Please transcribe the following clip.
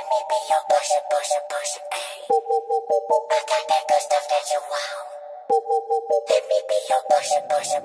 me be your pusher, pusher, pusher, ayy. I got that good stuff that you want. Let me be your pusher, pusher.